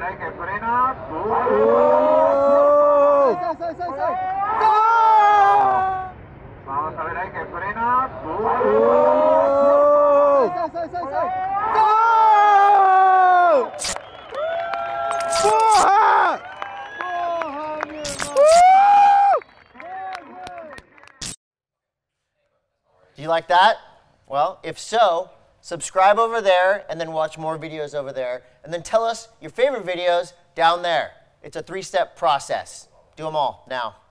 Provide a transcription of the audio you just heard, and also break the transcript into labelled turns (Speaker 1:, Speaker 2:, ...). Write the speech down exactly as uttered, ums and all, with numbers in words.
Speaker 1: ver ahí que frena. Vamos a ver ahí que frena.
Speaker 2: Do you like that? Well, if so, subscribe over there and then watch more videos over there. And then tell us your favorite videos down there. It's a three-step process. Do them all now.